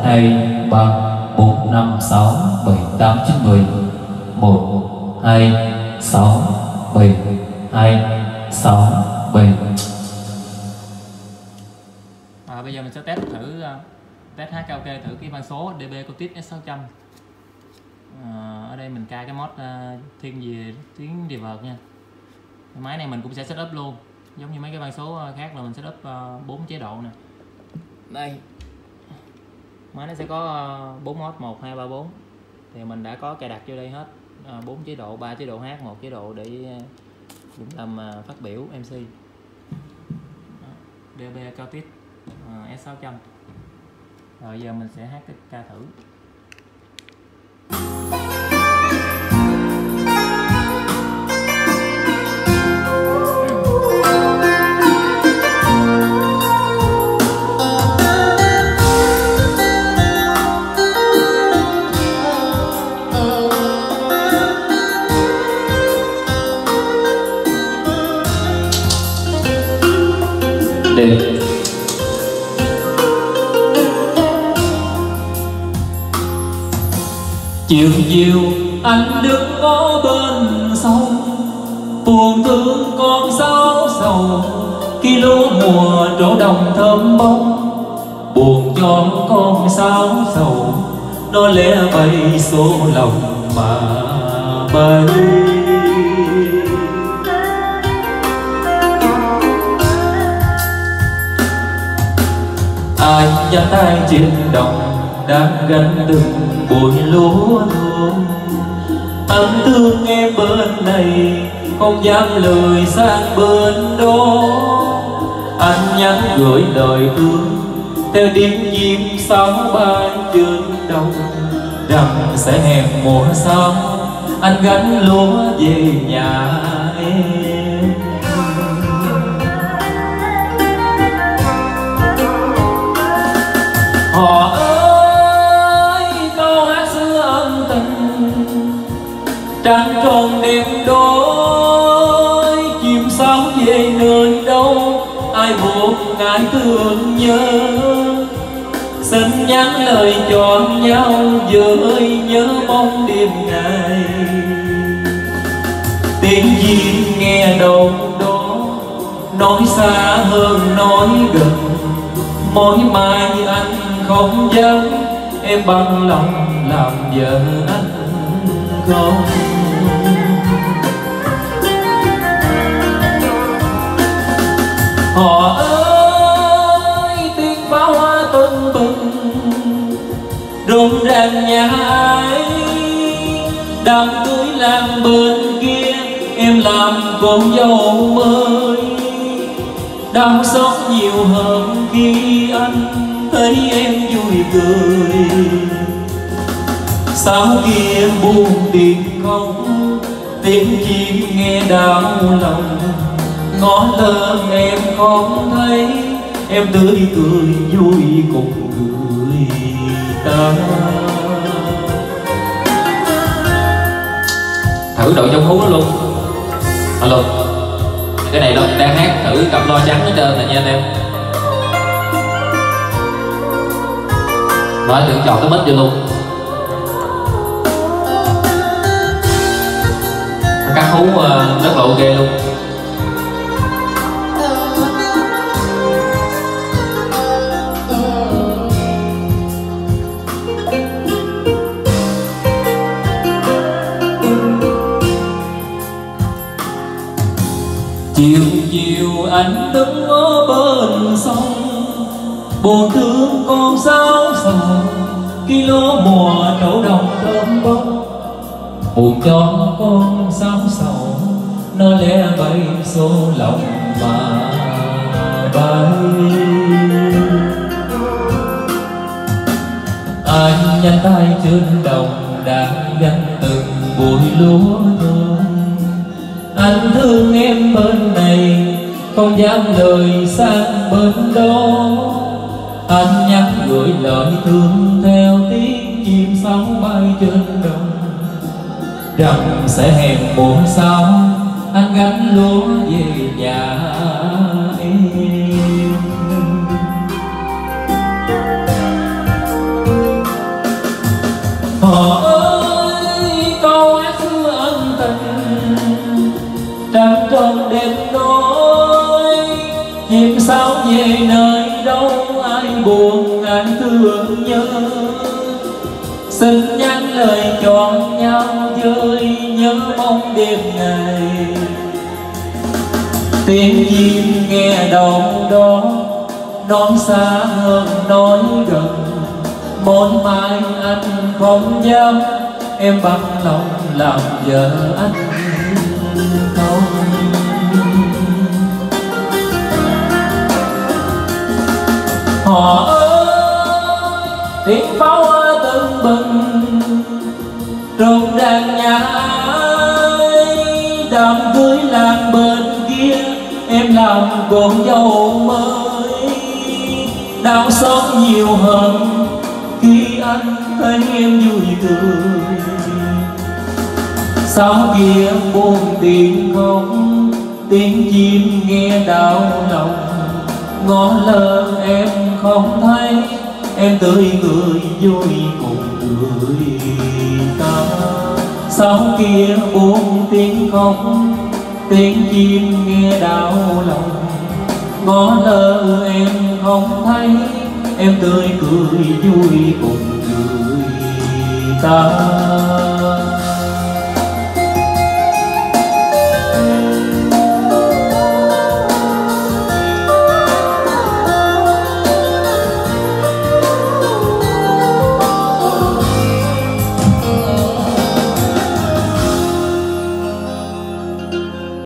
2, 3, 4, 5, 6, 7, 8, 9, 10. 1, 2, 6, 7, 2, 6, 7. Bây giờ mình sẽ test hát karaoke thử cái van số DB Cotis S600. Ở đây mình cài cái mod thiên về tiếng reverb nha. Cái máy này mình cũng sẽ setup luôn, giống như mấy cái van số khác là mình setup 4 chế độ nè. Đây, máy nó sẽ có 4 mod 1, 2, 3, 4. Thì mình đã có cài đặt vô đây hết 4 chế độ, 3 chế độ hát, 1 chế độ để dùng làm phát biểu MC. DB Cotis S600. Rồi giờ mình sẽ hát cái ca thử. Để chiều chiều anh đứng ngó bên sông, buồn thương con sao sầu khi lúa mùa trổ đồng thơm bông. Buồn cho con sao sầu nó lẽ bay số lòng mà bay. Ai nhặt tay trên đồng đang gánh từng bụi lúa thương. Anh thương em bên này không dám lời sang bên đó. Anh nhắn gửi lời thương theo tiếng chim sáo bay trên đồng, rằng sẽ hẹn mùa sau anh gánh lúa về nhà em. Họ ơi câu hát xưa ân tình, trăng tròn đêm đôi, chim sáo về nơi đâu ai buồn ngại thương nhớ. Xin nhắn lời cho nhau với nhớ mong đêm ngày. Tiếng chim nghe đâu đó nói xa hơn nói gần, mỗi mai anh không dám em bằng lòng làm vợ anh không. Họ ơi tiếng pháo hoa tưng bừng rộn ràng nhà ai, đám cưới làm bên kia em làm con dâu mới. Đau xót nhiều hơn khi anh thấy em vui cười. Sao kia buồn tiếng không, tiếng chim nghe đau lòng. Ngó lên em không thấy em tươi cười vui cùng người ta. Thử đội trong hú đó luôn. Alo, cái này đang hát thử cặp loa trắng hết trơn nè nha anh em. Nói tưởng chọn cái mic vô luôn. Cắt hú rất là ok luôn. Chiều chiều anh đứng ở bên sông, buồn thương con sao sầu khi lúa mùa trổ đồng thơm bông. Buồn cho con sao sầu nó lẽ bay số lòng mà bay. Anh nhanh tay trên đồng đang gánh từng bụi lúa thơm. Anh thương em bên này không dám lời sang bên đó. Anh nhắn gửi lời thương theo tiếng chim sáo bay trên đồng, rằng sẽ hẹn muộn sau anh gánh lúa về nhà em. về nơi đâu ai buồn ai thương nhớ, xin nhắn lời chọn nhau chơi nhớ mong đêm ngày. Tiếng chim nghe đâu đó nói xa hơn nói gần, một mai anh không dám em bằng lòng làm vợ anh không. Họ ơi tiếng pháo tưng bừng rộn ràng nhà ai, đám cưới làng bên kia em làm con dâu mới. Đau xót nhiều hơn khi anh thấy em vui cười, sao kia buồn tiếng khóc tiếng chim nghe đau lòng. Ngó lơ em không thấy em tươi cười vui cùng người ta, sao kia buồn tiếng khóc tiếng chim nghe đau lòng. Ngó lơ em không thấy em tươi cười vui cùng người ta.